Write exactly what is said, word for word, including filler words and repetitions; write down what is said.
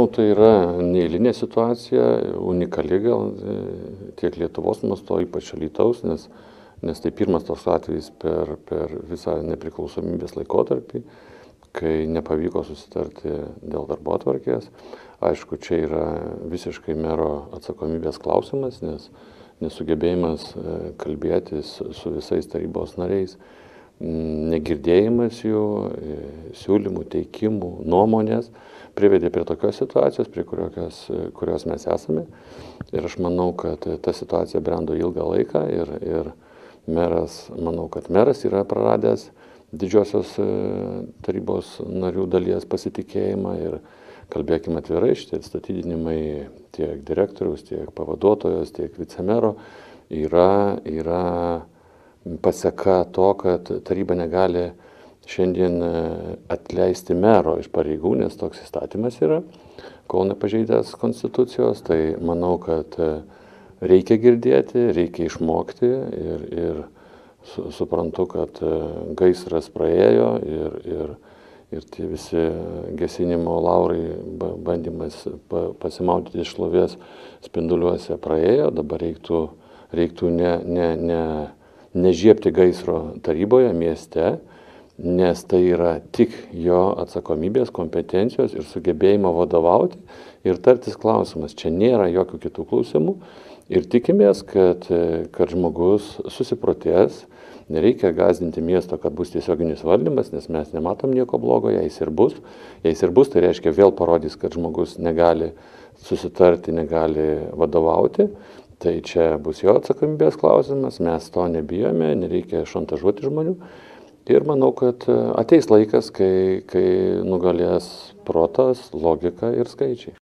tai yra neeilinė situacija, unikali gal tiek Lietuvos mastu, ypač Alytaus, nes, nes tai pirmas toks atvejis per, per visą nepriklausomybės laikotarpį, kai nepavyko susitarti dėl darbotvarkės. Aišku, čia yra visiškai mero atsakomybės klausimas, nes nesugebėjimas kalbėtis su visais tarybos nariais, negirdėjimas jų, siūlymų, teikimų, nuomonės privedė prie tokios situacijos, prie kurios, kurios mes esame. Ir aš manau, kad ta situacija brendo ilgą laiką ir, ir meras, manau, kad meras yra praradęs didžiosios tarybos narių dalies pasitikėjimą ir kalbėkime atvirai, šitie atstatydinimai tiek direktoriaus, tiek pavaduotojos, tiek vicemero yra, yra paseka to, kad taryba negali šiandien atleisti mero iš pareigų, nes toks įstatymas yra, kol nepažeidęs konstitucijos. Tai manau, kad reikia girdėti, reikia išmokti ir, ir su, suprantu, kad gaisras praėjo ir, ir, ir tie visi gesinimo laurai, bandymas pasimaudyti iš šlovės spinduliuose praėjo. Dabar reiktų, reiktų ne, ne, ne nežiebti gaisro taryboje, mieste, nes tai yra tik jo atsakomybės, kompetencijos ir sugebėjimo vadovauti ir tartis klausimas. Čia nėra jokių kitų klausimų ir tikimės, kad, kad žmogus susiprotės. Nereikia gąsdinti miesto, kad bus tiesioginis valdymas, nes mes nematom nieko blogo, jei jis ir bus. Jei jis ir bus, tai reiškia vėl parodys, kad žmogus negali susitarti, negali vadovauti. Tai čia bus jo atsakomybės klausimas, mes to nebijome, nereikia šantažuoti žmonių. Ir manau, kad ateis laikas, kai, kai nugalės protas, logika ir skaičiai.